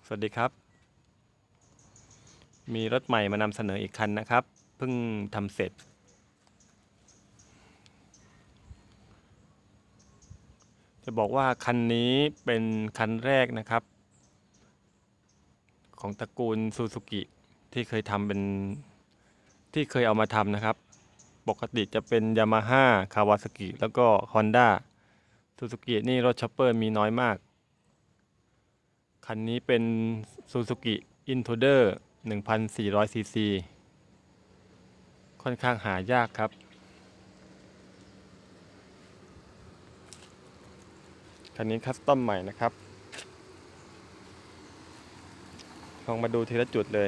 สวัสดีครับมีรถใหม่มานำเสนออีกคันนะครับเพิ่งทำเสร็จจะบอกว่าคันนี้เป็นคันแรกนะครับของตระกูลซูซูกิที่เคยทำเป็นที่เคยเอามาทำนะครับปกติจะเป็นยามาฮ่าคาวาซากิแล้วก็ฮอนด้าซูซูกินี่รถช็อปเปอร์มีน้อยมากคันนี้เป็นซูซูกิอินโทเดอร์1,400ซีซีค่อนข้างหายากครับคันนี้คัสตอมใหม่นะครับลองมาดูทีละจุดเลย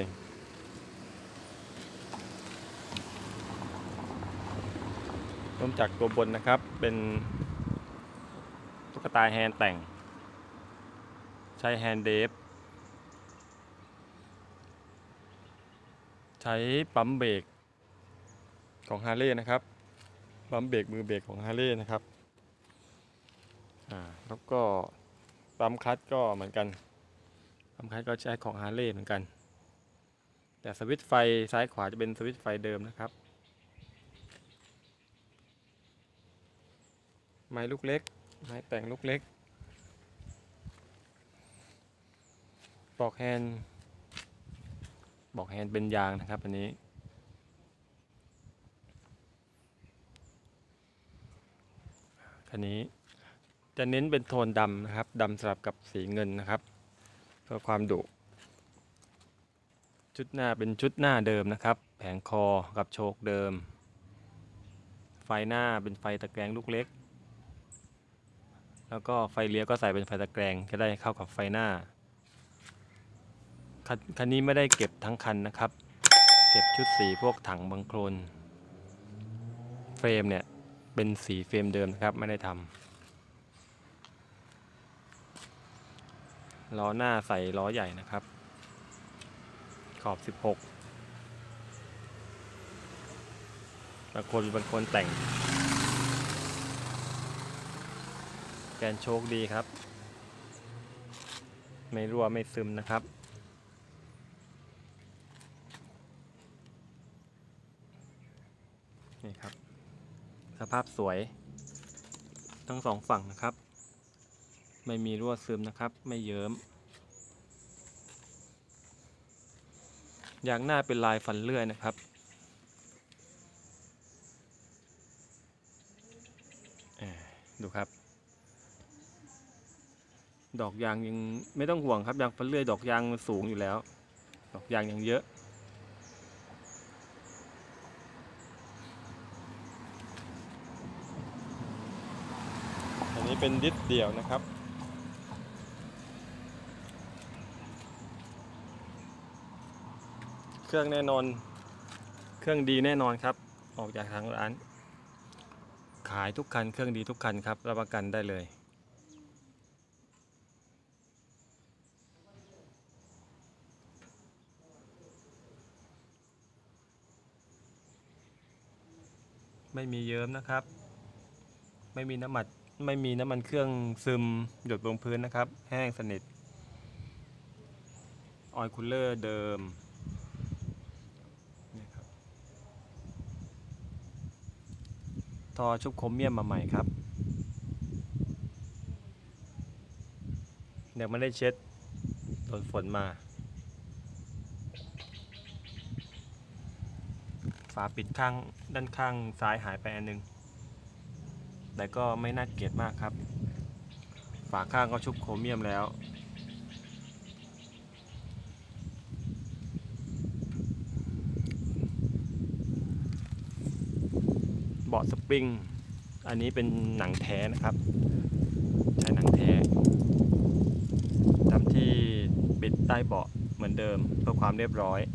เริ่มจากตัวบนนะครับเป็นตุ๊กตาแฮนด์แต่งใช้แฮนด์เดฟใช้ปั๊มเบรกของฮาร์เลย์นะครับปั๊มเบรกมือเบรกของฮาร์เลย์นะครับแล้วก็ปั๊มคลัตช์ก็เหมือนกันปั๊มคลัตช์ก็ใช้ของฮาร์เลย์เหมือนกันแต่สวิตช์ไฟซ้ายขวาจะเป็นสวิตช์ไฟเดิมนะครับไม้ลูกเล็กไม้แต่งลูกเล็กบอกแฮนด์เป็นยางนะครับอันนี้คันนี้จะเน้นเป็นโทนดำนะครับดำสลับกับสีเงินนะครับเพื่อความดุชุดหน้าเป็นชุดหน้าเดิมนะครับแผงคอกับโชคเดิมไฟหน้าเป็นไฟตะแกรงลูกเล็กแล้วก็ไฟเลี้ยวก็ใส่เป็นไฟตะแกรงจะได้เข้ากับไฟหน้าคันนี้ไม่ได้เก็บทั้งคันนะครับเก็บชุดสีพวกถังบังโคลนเฟรมเนี่ยเป็นสีเฟรมเดิมนะครับไม่ได้ทำล้อหน้าใส่ล้อใหญ่นะครับขอบ16บางคนแต่งแกนโชคดีครับไม่รั่วไม่ซึมนะครับนี่ครับสภาพสวยทั้งสองฝั่งนะครับไม่มีรั่วซึมนะครับไม่เยิ้มยางหน้าเป็นลายฟันเลื่อยนะครับดูครับดอกยางยังไม่ต้องห่วงครับยางฟันเลื่อยดอกยางสูงอยู่แล้วดอกยางยังเยอะอันนี้เป็นดิสเดี่ยวนะครับเครื่องแน่นอนเครื่องดีแน่นอนครับออกจากทางร้านขายทุกคันเครื่องดีทุกคันครับรับประกันได้เลยไม่มีเยิ้มนะครับไม่มีน้ำมันเครื่องซึมหยดลงพื้นนะครับแห้งสนิทออยล์คูลเลอร์เดิมนี่ครับท่อชุบโครเมียมมาใหม่ครับยังไม่ได้เช็ดโดนฝนมาฝาปิดข้างด้านข้างซ้ายหายไปอันนึงแต่ก็ไม่น่าเกลียดมากครับฝาข้างก็ชุบโครเมียมแล้วเบาะสปริงอันนี้เป็นหนังแท้นะครับใช้หนังแท้ทำที่ปิดใต้เบาะเหมือนเดิมเพื่อความเรียบร้อย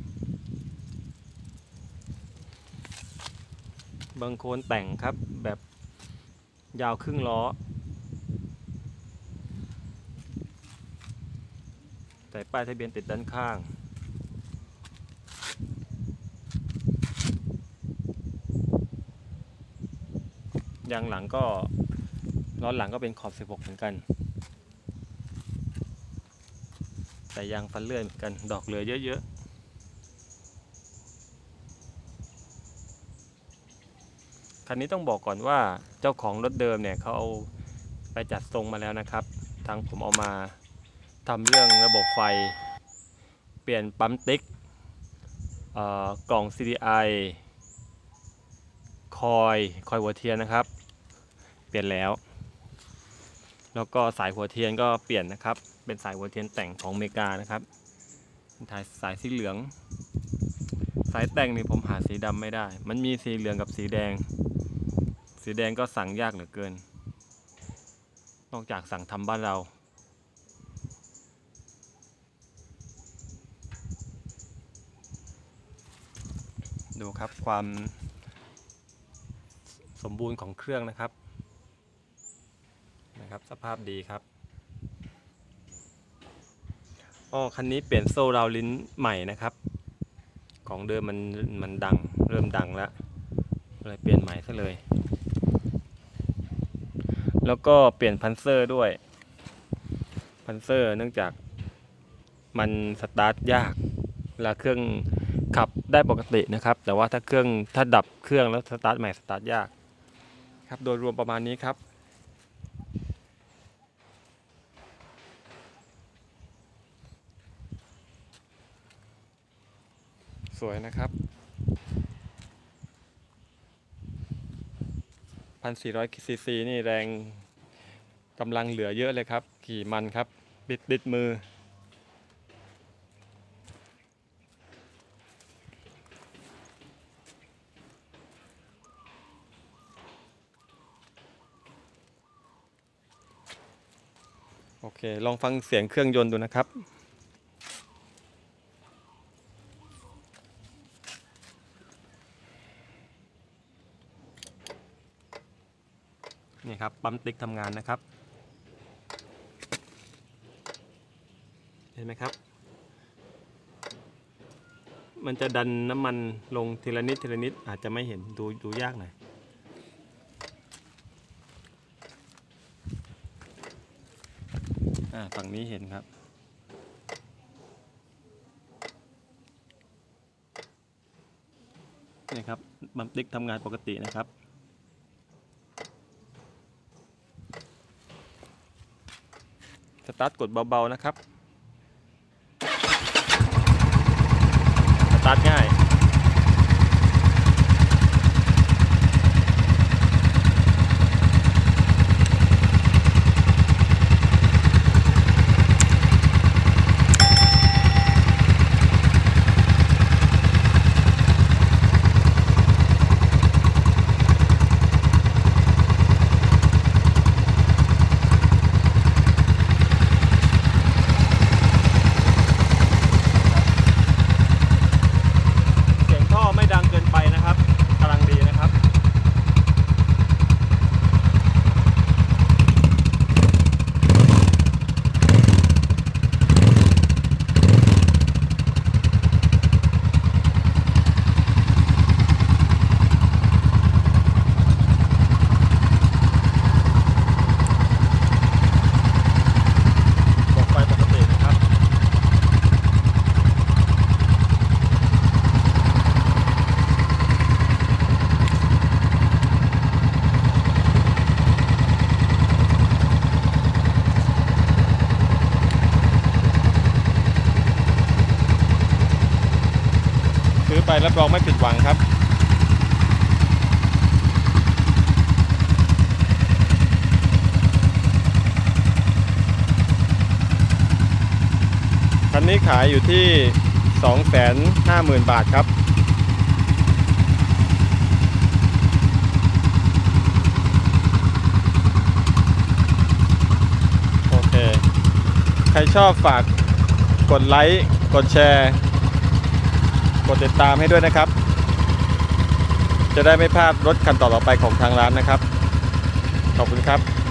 บางโคนแต่งครับแบบยาวครึ่งล้อใส่ป้ายทะเบียนติดด้านข้างยางหลังก็ล้อหลังก็เป็นขอบ16เหมือนกันแส่ยางฟันเลื่อยเหมือนกันดอกเหลือเยอะๆคันนี้ต้องบอกก่อนว่าเจ้าของรถเดิมเนี่ยเขาเอาไปจัดทรงมาแล้วนะครับทางผมเอามาทำเรื่องระบบไฟเปลี่ยนปั๊มติ๊กกล่อง CDI คอยหัวเทียนนะครับเปลี่ยนแล้วก็สายหัวเทียนก็เปลี่ยนนะครับเป็นสายหัวเทียนแต่งของอเมริกานะครับสายสีเหลืองสายแต่งนี่ผมหาสีดำไม่ได้มันมีสีเหลืองกับสีแดงก็สั่งยากเหลือเกินนอกจากสั่งทำบ้านเราดูครับความสมบูรณ์ของเครื่องนะครับสภาพดีครับคันนี้เปลี่ยนโซ่ราวลิ้นใหม่นะครับของเดิมมันดังเริ่มดังแล้วเลยเปลี่ยนใหม่ซะเลยแล้วก็เปลี่ยนพันเซอร์ด้วยพันเซอร์เนื่องจากมันสตาร์ทยากเวลาเครื่องขับได้ปกตินะครับแต่ว่าถ้าดับเครื่องแล้วสตาร์ทใหม่สตาร์ทยากครับโดยรวมประมาณนี้ครับสวยนะครับ1,400 ซีซีนี่แรงกำลังเหลือเยอะเลยครับขี่มันครับบิดมือโอเคลองฟังเสียงเครื่องยนต์ดูนะครับนี่ครับปั๊มติ๊กทำงานนะครับเห็นไหมครับมันจะดันน้ำมันลงทีละนิดอาจจะไม่เห็นดูยากหน่อยฝั่งนี้เห็นครับนี่ครับปั๊มติ๊กทำงานปกตินะครับสตาร์ทกดเบาๆนะครับสตาร์ทง่ายไปรับรองไม่ผิดหวังครับคันนี้ขายอยู่ที่ 250,000 บาทครับโอเคใครชอบฝากกดไลค์กดแชร์กดติดตามให้ด้วยนะครับจะได้ไม่พลาดรถคันต่อไปของทางร้านนะครับขอบคุณครับ